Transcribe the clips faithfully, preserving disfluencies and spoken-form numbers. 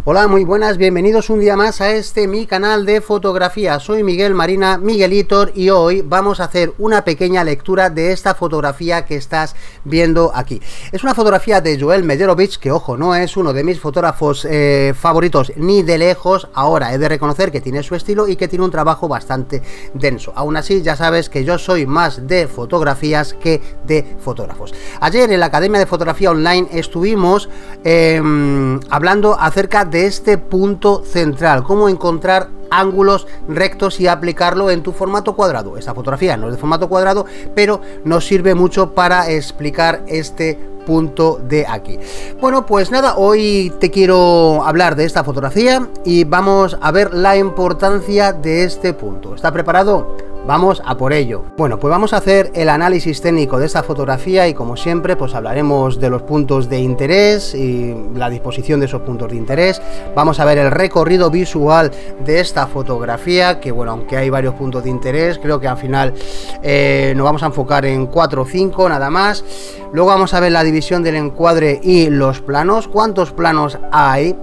Hola, muy buenas, bienvenidos un día más a este mi canal de fotografía. Soy Miguel Marina, Miguelitor, y hoy vamos a hacer una pequeña lectura de esta fotografía que estás viendo aquí. Es una fotografía de Joel Meyerowitz, que ojo, no es uno de mis fotógrafos eh, favoritos ni de lejos. Ahora he de reconocer que tiene su estilo y que tiene un trabajo bastante denso. Aún así, ya sabes que yo soy más de fotografías que de fotógrafos. Ayer en la Academia de Fotografía Online estuvimos eh, hablando acerca de este punto central, cómo encontrar ángulos rectos y aplicarlo en tu formato cuadrado. Esta fotografía no es de formato cuadrado, pero nos sirve mucho para explicar este punto de aquí. Bueno, pues nada, hoy te quiero hablar de esta fotografía y vamos a ver la importancia de este punto. ¿Está preparado? Vamos a por ello. Bueno, pues vamos a hacer el análisis técnico de esta fotografía y como siempre pues hablaremos de los puntos de interés y la disposición de esos puntos de interés. Vamos a ver el recorrido visual de esta fotografía, que bueno, aunque hay varios puntos de interés, creo que al final eh, nos vamos a enfocar en cuatro o cinco nada más. Luego vamos a ver la división del encuadre y los planos, cuántos planos hay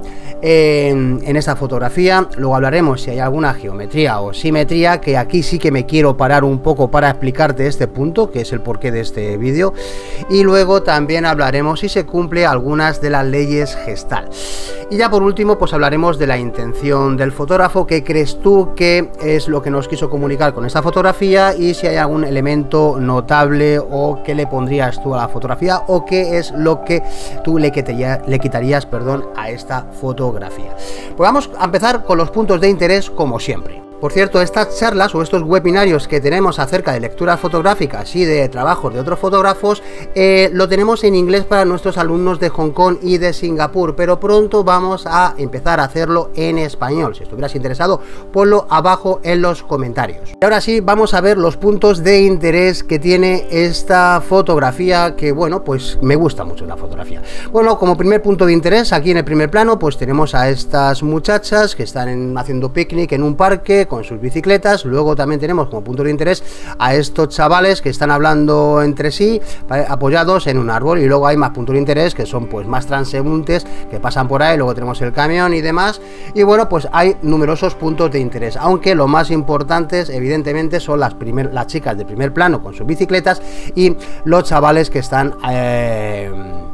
en, en esta fotografía. Luego hablaremos si hay alguna geometría o simetría, que aquí sí que me quiero parar un poco para explicarte este punto, que es el porqué de este vídeo. Y luego también hablaremos si se cumple algunas de las leyes Gestalt. Y ya por último pues hablaremos de la intención del fotógrafo, qué crees tú que es lo que nos quiso comunicar con esta fotografía y si hay algún elemento notable o qué le pondrías tú a la fotografía o qué es lo que tú le quitarías, le quitarías perdón, a esta fotografía. Pues vamos a empezar con los puntos de interés como siempre. Por cierto, estas charlas o estos webinarios que tenemos acerca de lecturas fotográficas y de trabajos de otros fotógrafos, eh, lo tenemos en inglés para nuestros alumnos de Hong Kong y de Singapur, pero pronto vamos a empezar a hacerlo en español. Si estuvieras interesado, ponlo abajo en los comentarios. Y ahora sí, vamos a ver los puntos de interés que tiene esta fotografía, que bueno, pues me gusta mucho la fotografía. Bueno, como primer punto de interés, aquí en el primer plano, pues tenemos a estas muchachas que están en, haciendo picnic en un parque con sus bicicletas. Luego también tenemos como punto de interés a estos chavales que están hablando entre sí, apoyados en un árbol, y luego hay más puntos de interés que son pues más transeúntes que pasan por ahí. Luego tenemos el camión y demás, y bueno, pues hay numerosos puntos de interés, aunque lo más importantes evidentemente son las, primer, las chicas de primer plano con sus bicicletas y los chavales que están eh,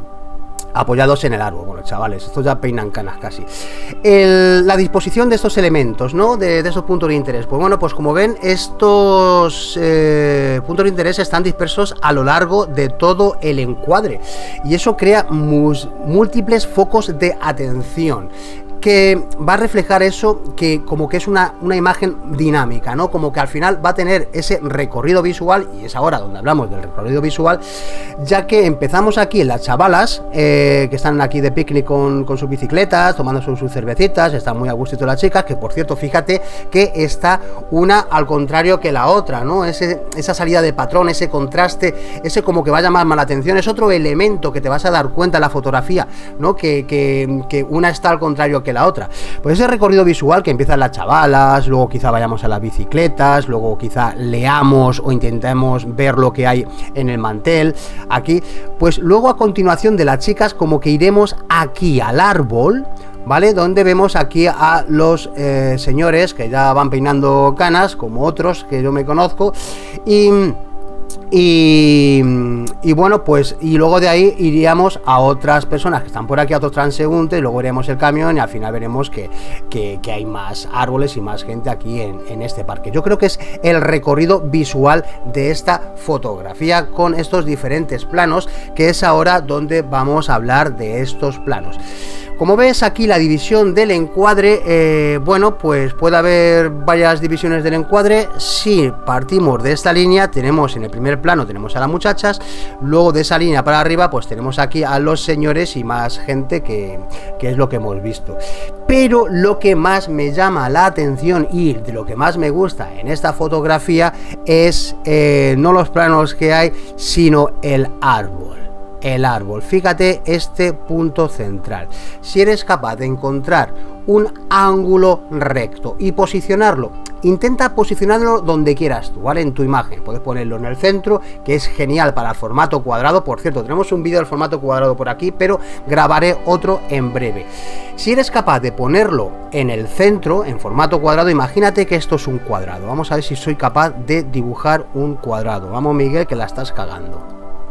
apoyados en el árbol. Bueno, chavales, estos ya peinan canas casi. El, la disposición de estos elementos, ¿no? De, de esos puntos de interés. Pues bueno, pues como ven, estos eh, puntos de interés están dispersos a lo largo de todo el encuadre. Y eso crea mus, múltiples focos de atención, que va a reflejar eso, que como que es una, una imagen dinámica, ¿no? Como que al final va a tener ese recorrido visual, y es ahora donde hablamos del recorrido visual, ya que empezamos aquí en las chavalas, eh, que están aquí de picnic con, con sus bicicletas, tomando sus, sus cervecitas, están muy a gustito las chicas, que por cierto, fíjate que está una al contrario que la otra, ¿no? Ese, esa salida de patrón, ese contraste, ese como que va a llamar más la atención, es otro elemento que te vas a dar cuenta en la fotografía, ¿no? Que, que, que una está al contrario que la otra. Pues ese recorrido visual que empiezan las chavalas, luego quizá vayamos a las bicicletas, luego quizá leamos o intentemos ver lo que hay en el mantel aquí, pues luego a continuación de las chicas como que iremos aquí al árbol, ¿vale? Donde vemos aquí a los eh, señores que ya van peinando canas, como otros que yo me conozco, y Y, y bueno, pues y luego de ahí iríamos a otras personas que están por aquí, a otros transeúntes, luego iremos el camión y al final veremos que, que, que hay más árboles y más gente aquí en, en este parque. Yo creo que es el recorrido visual de esta fotografía con estos diferentes planos, que es ahora donde vamos a hablar de estos planos. Como ves aquí la división del encuadre, eh, bueno, pues puede haber varias divisiones del encuadre. Si partimos de esta línea, tenemos en el primer plano tenemos a las muchachas, luego de esa línea para arriba pues tenemos aquí a los señores y más gente, que, que es lo que hemos visto. Pero lo que más me llama la atención y de lo que más me gusta en esta fotografía es eh, no los planos que hay, sino el árbol. El árbol, fíjate este punto central. Si eres capaz de encontrar un ángulo recto y posicionarlo intenta posicionarlo donde quieras tú, ¿vale? En tu imagen, puedes ponerlo en el centro, que es genial para el formato cuadrado. Por cierto, tenemos un vídeo del formato cuadrado por aquí, pero grabaré otro en breve. Si eres capaz de ponerlo en el centro, en formato cuadrado, imagínate que esto es un cuadrado. Vamos a ver si soy capaz de dibujar un cuadrado. Vamos, Miguel, que la estás cagando.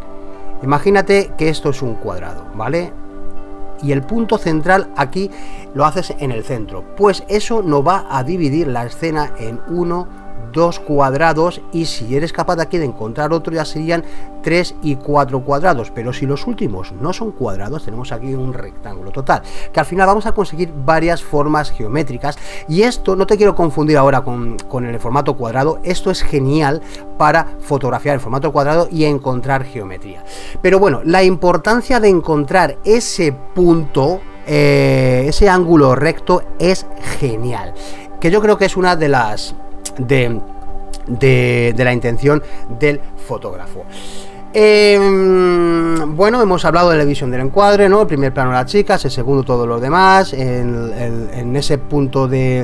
Imagínate que esto es un cuadrado, ¿vale? Y el punto central aquí lo haces en el centro. Pues eso no va a dividir la escena en uno, dos cuadrados, y si eres capaz de aquí de encontrar otro ya serían tres y cuatro cuadrados. Pero si los últimos no son cuadrados, tenemos aquí un rectángulo total, que al final vamos a conseguir varias formas geométricas. Y esto no te quiero confundir ahora con, con el formato cuadrado. Esto es genial para fotografiar el formato cuadrado y encontrar geometría. Pero bueno, la importancia de encontrar ese punto, eh, ese ángulo recto, es genial, que yo creo que es una de las De, de, de la intención del fotógrafo. Eh, bueno, hemos hablado de la visión del encuadre, ¿no? El primer plano las chicas, el segundo todos los demás, en, en, en ese punto de,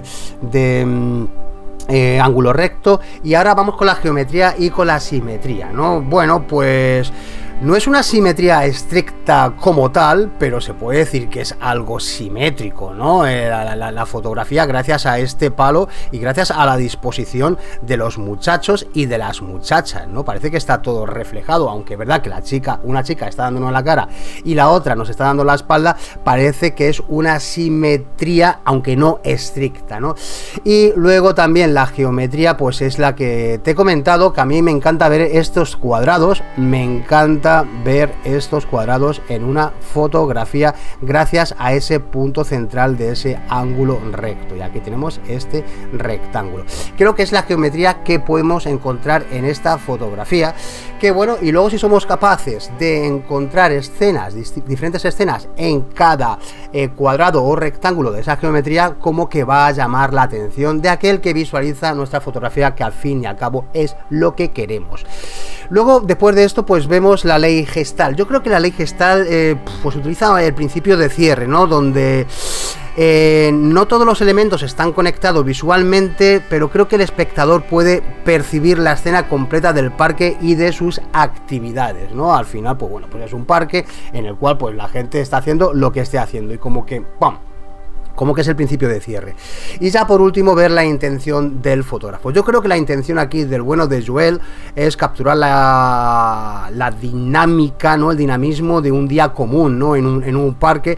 de eh, ángulo recto. Y ahora vamos con la geometría y con la simetría, ¿no? Bueno, pues no es una simetría estricta como tal, pero se puede decir que es algo simétrico, ¿no? Eh, la, la, la fotografía, gracias a este palo y gracias a la disposición de los muchachos y de las muchachas, ¿no? Parece que está todo reflejado, aunque es verdad que la chica, una chica está dándonos la cara y la otra nos está dando la espalda, parece que es una simetría, aunque no estricta, ¿no? Y luego también la geometría, pues es la que te he comentado, que a mí me encanta ver estos cuadrados, me encanta ver estos cuadrados en una fotografía gracias a ese punto central de ese ángulo recto. Y aquí tenemos este rectángulo. Creo que es la geometría que podemos encontrar en esta fotografía. Que bueno, y luego si somos capaces de encontrar escenas, diferentes escenas en cada eh, cuadrado o rectángulo de esa geometría, como que va a llamar la atención de aquel que visualiza nuestra fotografía, que al fin y al cabo es lo que queremos. Luego, después de esto, pues vemos la ley Gestalt. Yo creo que la ley Gestalt eh, pues utiliza el principio de cierre, ¿no? Donde eh, no todos los elementos están conectados visualmente, pero creo que el espectador puede percibir la escena completa del parque y de sus actividades, ¿no? Al final, pues bueno, pues es un parque en el cual pues la gente está haciendo lo que esté haciendo y como que ¡pum! Como que es el principio de cierre. Y ya por último, ver la intención del fotógrafo. Yo creo que la intención aquí del bueno de Joel es capturar la, la dinámica, ¿no? El dinamismo de un día común, ¿no? En un, en un parque.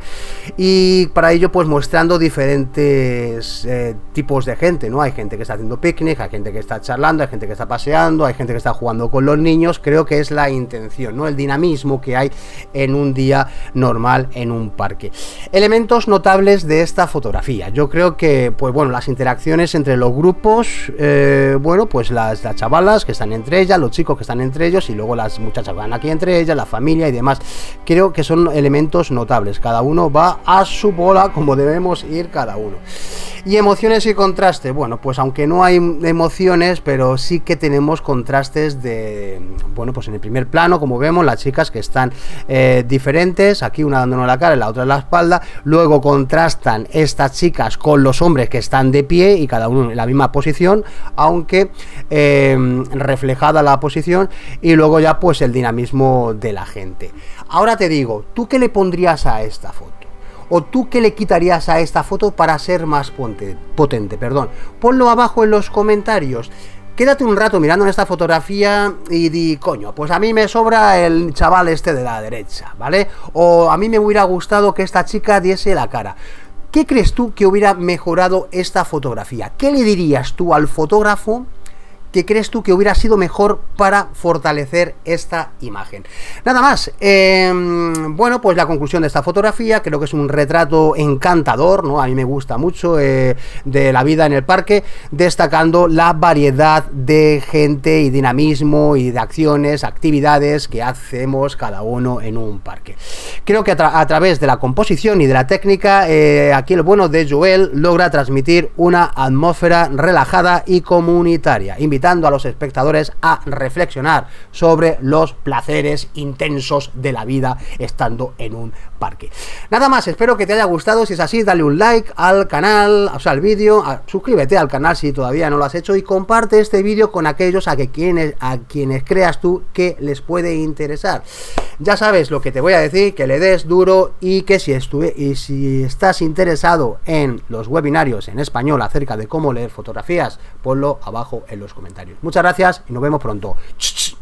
Y para ello, pues mostrando diferentes eh, tipos de gente, ¿no? Hay gente que está haciendo picnic, hay gente que está charlando, hay gente que está paseando, hay gente que está jugando con los niños. Creo que es la intención, ¿no? El dinamismo que hay en un día normal en un parque. Elementos notables de esta fotografía. Yo creo que, pues bueno, las interacciones entre los grupos, eh, bueno, pues las, las chavalas que están entre ellas, los chicos que están entre ellos y luego las muchachas van aquí entre ellas, la familia y demás. Creo que son elementos notables. Cada uno va a su bola como debemos ir cada uno. Y emociones y contrastes. Bueno, pues aunque no hay emociones, pero sí que tenemos contrastes de, bueno, pues en el primer plano, como vemos, las chicas que están eh, diferentes, aquí una dándonos la cara y la otra en la espalda. Luego contrastan estas chicas con los hombres que están de pie y cada uno en la misma posición, aunque eh, reflejada la posición, y luego ya pues el dinamismo de la gente. Ahora te digo, ¿tú qué le pondrías a esta foto? ¿O tú qué le quitarías a esta foto para ser más potente? potente perdón. Ponlo abajo en los comentarios. Quédate un rato mirando en esta fotografía y di, coño, pues a mí me sobra el chaval este de la derecha, ¿vale? O a mí me hubiera gustado que esta chica diese la cara. ¿Qué crees tú que hubiera mejorado esta fotografía? ¿Qué le dirías tú al fotógrafo que crees tú que hubiera sido mejor para fortalecer esta imagen? Nada más. Eh, bueno, pues la conclusión de esta fotografía, creo que es un retrato encantador, ¿no? A mí me gusta mucho eh, de la vida en el parque, destacando la variedad de gente y dinamismo y de acciones, actividades que hacemos cada uno en un parque. Creo que a, tra a través de la composición y de la técnica, eh, aquí el bueno de Joel logra transmitir una atmósfera relajada y comunitaria. Invito invitando a los espectadores a reflexionar sobre los placeres intensos de la vida estando en un parque. Nada más, espero que te haya gustado. Si es así, dale un like al canal, o sea, al vídeo, suscríbete al canal si todavía no lo has hecho y comparte este vídeo con aquellos a, que quienes, a quienes creas tú que les puede interesar. Ya sabes lo que te voy a decir, que le des duro y que si, estuve, y si estás interesado en los webinarios en español acerca de cómo leer fotografías, ponlo abajo en los comentarios. Muchas gracias y nos vemos pronto.